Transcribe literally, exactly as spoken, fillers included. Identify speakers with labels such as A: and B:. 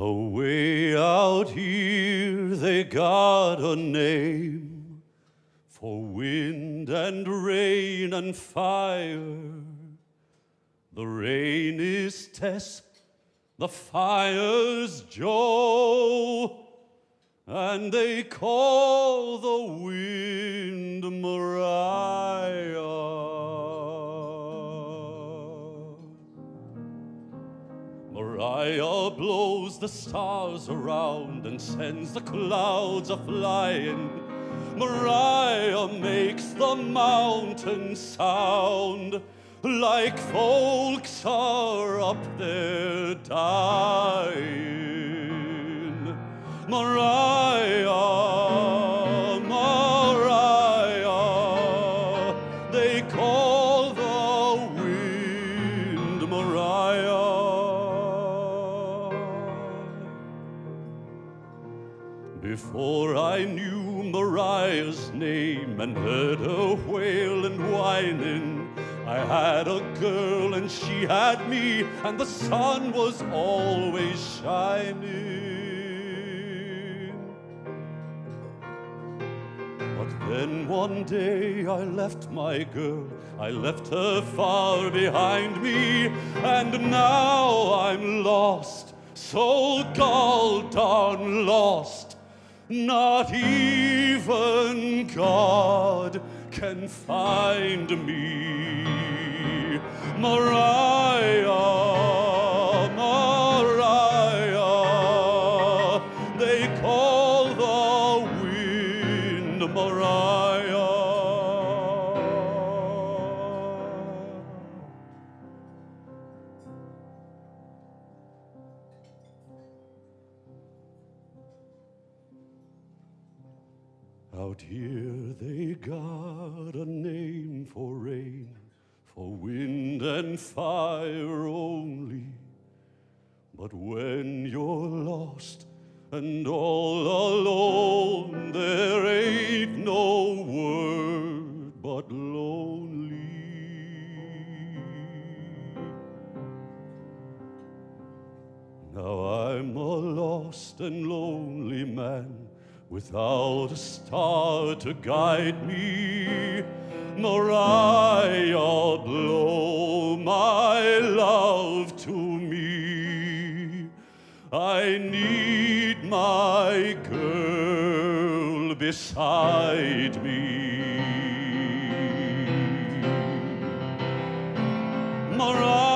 A: Away out here they got a name for wind and rain and fire. The rain is Tess, the fire's Joe, and they call the wind Mariah. Mariah blows the stars around and sends the clouds a-flying. Mariah makes the mountains sound like folks are up there dying. Mariah, Mariah, they call the wind Mariah. Before I knew Mariah's name and heard her wail and whining, I had a girl and she had me, and the sun was always shining. But then one day I left my girl, I left her far behind me, and now I'm lost, so gall-darn lost. Not even God can find me. Mariah, Mariah, they call the wind Mariah. Out here they got a name for rain, for wind and fire only. But when you're lost and all alone, there ain't no word but lonely. Now I'm a lost and lonely man, without a star to guide me. Mariah, blow my love to me. I need my girl beside me. Mariah.